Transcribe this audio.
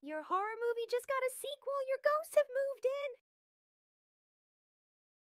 Your horror movie just got a sequel. Your ghosts have moved in.